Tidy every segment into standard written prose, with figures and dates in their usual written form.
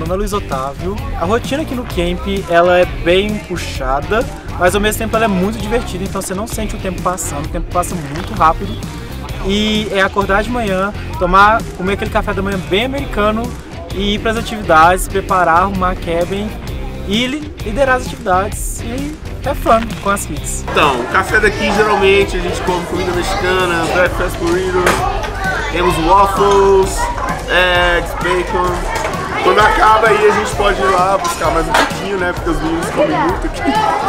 nome é Luiz Otávio. A rotina aqui no camp, ela é bem puxada, mas ao mesmo tempo ela é muito divertida, então você não sente o tempo passando, o tempo passa muito rápido. E é acordar de manhã, comer aquele café da manhã bem americano e ir para as atividades, preparar, arrumar a cabin e liderar as atividades e é fun com as kids. Então, o café daqui geralmente a gente come comida mexicana, breakfast burritos, temos waffles, eggs, bacon. Quando acaba aí a gente pode ir lá buscar mais um pouquinho, né? Porque os meninos comem muito aqui.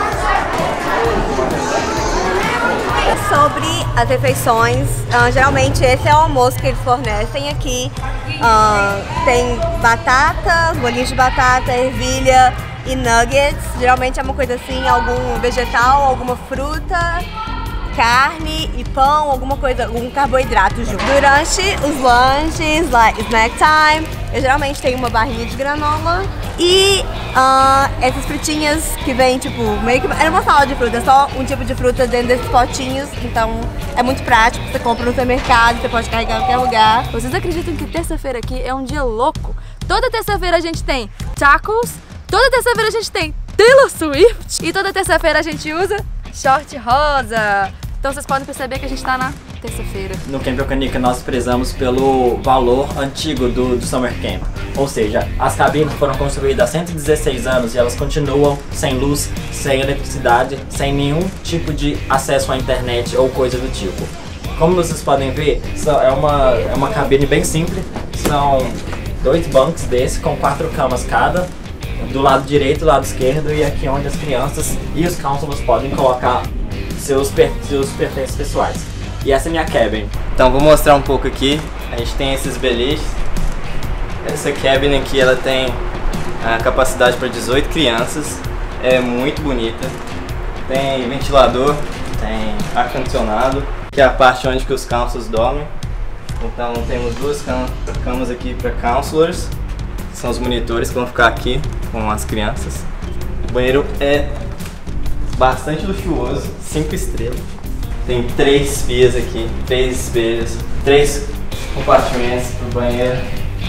Sobre as refeições, geralmente esse é o almoço que eles fornecem aqui. Tem batata, bolinhos de batata, ervilha e nuggets. Geralmente é uma coisa assim, algum vegetal, alguma fruta, carne e pão, alguma coisa, algum carboidrato junto. Durante os lanches, like snack time, eu geralmente tenho uma barrinha de granola e essas frutinhas que vem tipo, meio que era uma salada de fruta, só um tipo de fruta dentro desses potinhos, então é muito prático, você compra no supermercado, você pode carregar em qualquer lugar. Vocês acreditam que terça-feira aqui é um dia louco? Toda terça-feira a gente tem tacos, toda terça-feira a gente tem Taylor Swift e toda terça-feira a gente usa short rosa. Então vocês podem perceber que a gente tá na terça-feira. No Camp Alcanica nós prezamos pelo valor antigo do Summer Camp. Ou seja, as cabines foram construídas há 116 anos e elas continuam sem luz, sem eletricidade, sem nenhum tipo de acesso à internet ou coisa do tipo. Como vocês podem ver, é uma cabine bem simples. São 2 bancos desse com 4 camas cada. Do lado direito, do lado esquerdo e aqui onde as crianças e os counselors podem colocar seus pertences pessoais. E essa é a minha cabin. Então vou mostrar um pouco aqui. A gente tem esses beliches. Essa cabin aqui ela tem a capacidade para 18 crianças. É muito bonita. Tem ventilador, tem ar-condicionado, que é a parte onde que os counselors dormem. Então temos 2 camas aqui para counselors. São os monitores que vão ficar aqui com as crianças. O banheiro é bastante luxuoso, 5 estrelas. Tem 3 pias aqui, 3 espelhos, 3 compartimentos pro banheiro.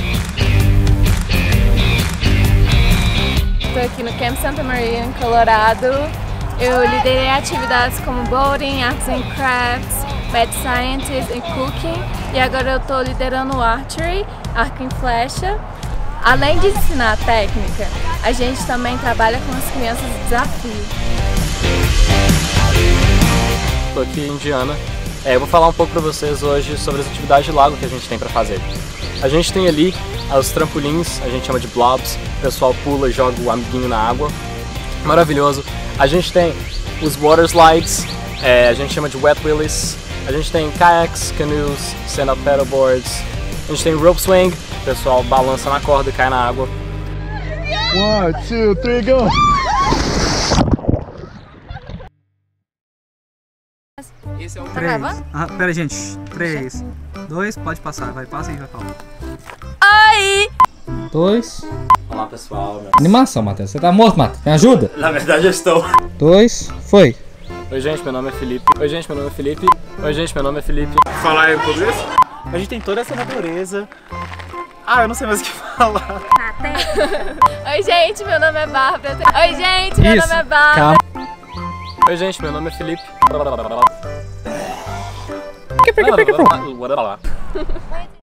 Estou aqui no Camp Santa Maria, em Colorado. Eu liderei atividades como boating, arts and crafts, Mad Scientist e cooking. E agora eu estou liderando o archery, arco e flecha. Além de ensinar a técnica, a gente também trabalha com as crianças de desafio. Estou aqui em Indiana. Eu vou falar um pouco para vocês hoje sobre as atividades de lago que a gente tem para fazer. A gente tem ali os trampolins, a gente chama de blobs, o pessoal pula e joga o amiguinho na água. Maravilhoso. A gente tem os water slides, a gente chama de wet willies. A gente tem kayaks, canoes, stand-up paddleboards. A gente tem rope swing, o pessoal balança na corda e cai na água. 1, 2, 3, go! Esse é o 3. Pera aí, gente. 3, 2, pode passar. Vai, passa e vai falar. Oi! 2. Olá pessoal. Animação, Matheus. Você tá morto, Matheus. Me ajuda? Na verdade eu estou. 2, foi. Oi gente, meu nome é Felipe. Oi gente, meu nome é Felipe. Oi gente, meu nome é Felipe. Falar aí em português? A gente tem toda essa natureza. Eu não sei mais o que falar. Oi gente, meu nome é Bárbara. Oi gente, meu nome é Bárbara. Calma. Oi gente, meu nome é Felipe. Que